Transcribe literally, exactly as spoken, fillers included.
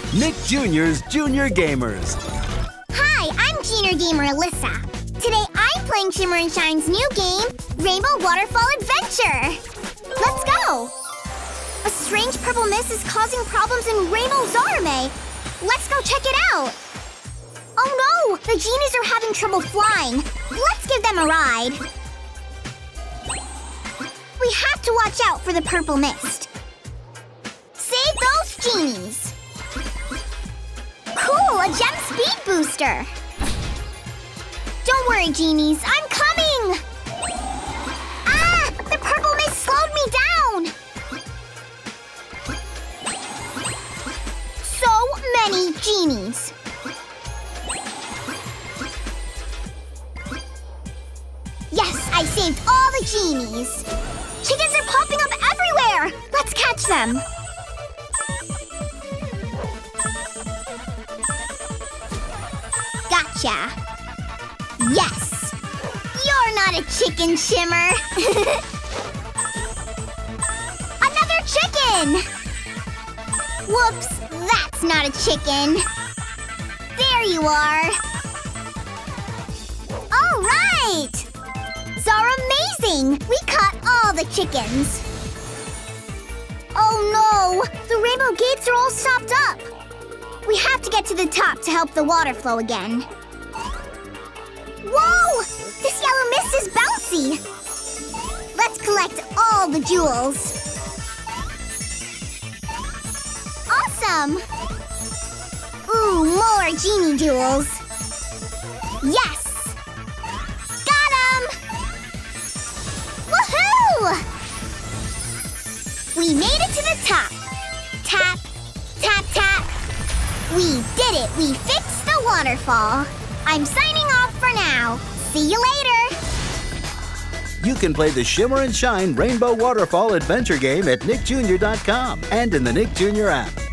Nick Junior's Junior Gamers. Hi, I'm Junior Gamer Alyssa. Today I'm playing Shimmer and Shine's new game, Rainbow Waterfall Adventure. Let's go! A strange purple mist is causing problems in Rainbow Zarame. Let's go check it out. Oh no! The genies are having trouble flying. Let's give them a ride. We have to watch out for the purple mist. Save those genies! Cool, a gem speed booster! Don't worry, genies, I'm coming! Ah! The purple mist slowed me down! So many genies! Yes, I saved all the genies! Chickens are popping up everywhere! Let's catch them! Gotcha! Yes! You're not a chicken, Shimmer! Another chicken! Whoops, that's not a chicken! There you are! All right! Zara, amazing! We caught all the chickens! Oh no! The rainbow gates are all stopped up! We have to get to the top to help the water flow again. Whoa! This yellow mist is bouncy! Let's collect all the jewels. Awesome! Ooh, more genie jewels. Yes! Got 'em! Woohoo! We made it to the top. Tap, tap, tap. We did it! We fixed the waterfall! I'm signing off for now. See you later! You can play the Shimmer and Shine Rainbow Waterfall Adventure game at nick junior dot com and in the Nick Junior app.